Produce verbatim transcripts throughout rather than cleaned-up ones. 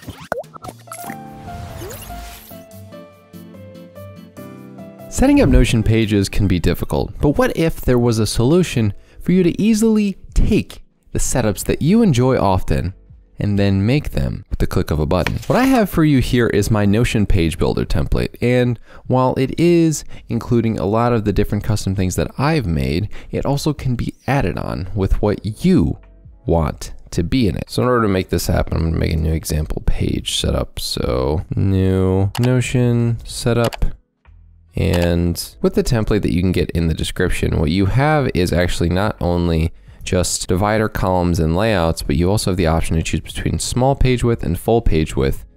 Setting up Notion pages can be difficult, but what if there was a solution for you to easily take the setups that you enjoy often and then make them with the click of a button? What I have for you here is my Notion page builder template, and while it is including a lot of the different custom things that I've made, it also can be added on with what you want to be in it. So in order to make this happen, I'm gonna make a new example page setup. So new Notion setup. And with the template that you can get in the description, what you have is actually not only just divider, columns, and layouts, but you also have the option to choose between small page width and full page width,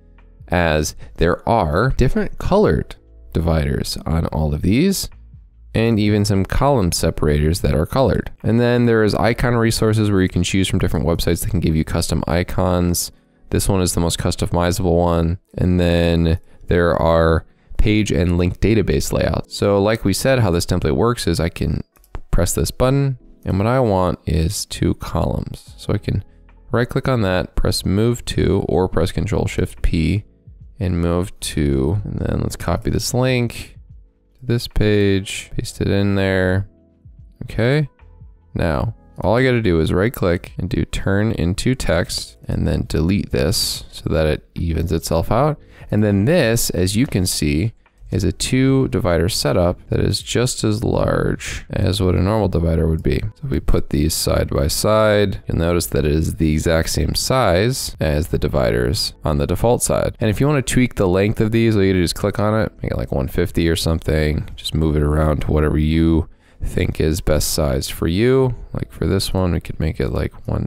as there are different colored dividers on all of these, and even some column separators that are colored. And then there's icon resources where you can choose from different websites that can give you custom icons. This one is the most customizable one. And then there are page and link database layout. So like we said, how this template works is I can press this button, and what I want is two columns. So I can right click on that, press move to, or press Control Shift P and move to, and then let's copy this link to this page, paste it in there. Okay. Now, all I gotta do is right click and do turn into text, and then delete this so that it evens itself out. And then this, as you can see, is a two divider setup that is just as large as what a normal divider would be. So if we put these side by side, you'll notice that it is the exact same size as the dividers on the default side. And if you want to tweak the length of these, all you do is click on it, make it like one fifty or something, just move it around to whatever you think is best size for you. Like for this one, we could make it like one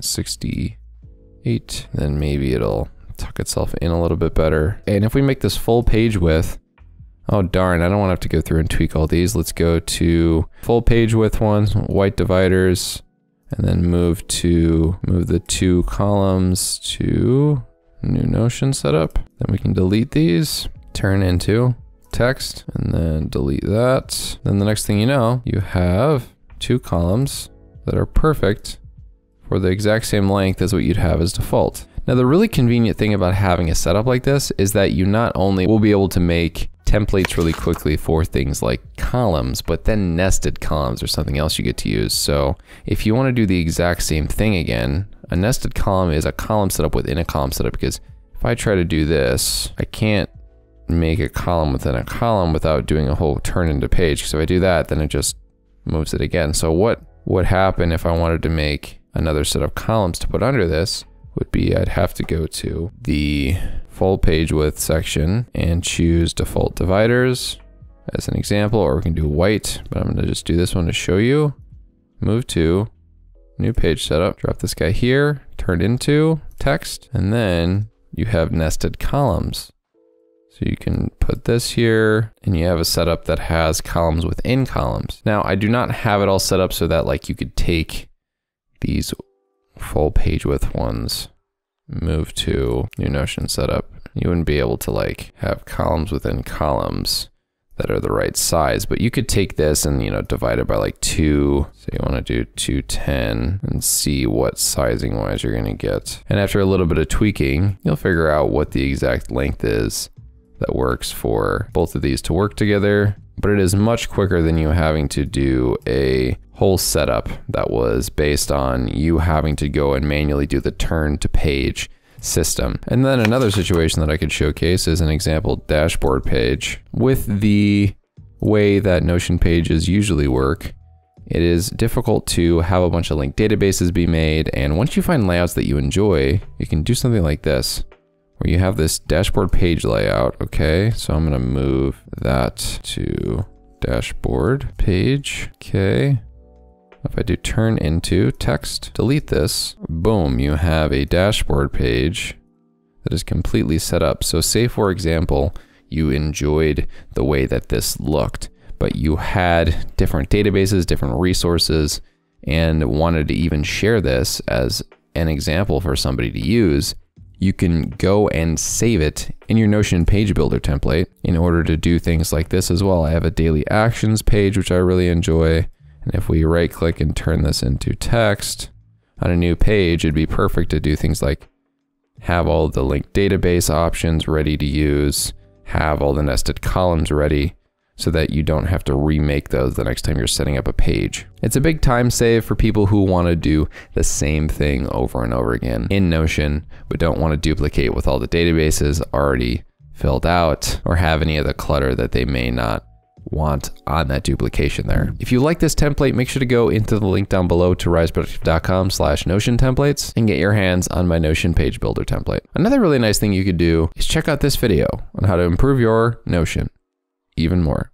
sixty-eight, then maybe it'll tuck itself in a little bit better. And if we make this full page width, oh darn, I don't want to have to go through and tweak all these. Let's go to full page width ones, white dividers, and then move to, move the two columns to new Notion setup. Then we can delete these, turn into text, and then delete that. Then the next thing you know, you have two columns that are perfect for the exact same length as what you'd have as default. Now the really convenient thing about having a setup like this is that you not only will be able to make templates really quickly for things like columns, but then nested columns or something else you get to use. So if you want to do the exact same thing again, a nested column is a column setup within a column setup, because if I try to do this, I can't make a column within a column without doing a whole turn into page. So if I do that, then it just moves it again. So what would happen if I wanted to make another set of columns to put under this would be I'd have to go to the full page width section and choose default dividers as an example, or we can do white, but I'm gonna just do this one to show you. Move to new page setup, drop this guy here, turn into text, and then you have nested columns. So you can put this here and you have a setup that has columns within columns. Now I do not have it all set up so that like you could take these full page width ones, move to new Notion setup. You wouldn't be able to like have columns within columns that are the right size, but you could take this and, you know, divide it by like two. So you want to do two ten and see what sizing wise you're going to get. And after a little bit of tweaking, you'll figure out what the exact length is that works for both of these to work together. But it is much quicker than you having to do a whole setup that was based on you having to go and manually do the turn to page system. And then another situation that I could showcase is an example dashboard page. With the way that Notion pages usually work, it is difficult to have a bunch of linked databases be made. And once you find layouts that you enjoy, you can do something like this, where you have this dashboard page layout. Okay, so I'm gonna move that to dashboard page. Okay. If I do turn into text, delete this, boom, you have a dashboard page that is completely set up. So say for example, you enjoyed the way that this looked, but you had different databases, different resources, and wanted to even share this as an example for somebody to use, you can go and save it in your Notion page builder template in order to do things like this as well. I have a daily actions page, which I really enjoy. And if we right click and turn this into text on a new page, it'd be perfect to do things like have all the linked database options ready to use, have all the nested columns ready, so that you don't have to remake those the next time you're setting up a page. It's a big time save for people who want to do the same thing over and over again in Notion, but don't want to duplicate with all the databases already filled out or have any of the clutter that they may not want on that duplication there. If you like this template, make sure to go into the link down below to riseproductive dot com slash Notion templates and get your hands on my Notion page builder template. Another really nice thing you could do is check out this video on how to improve your Notion even more.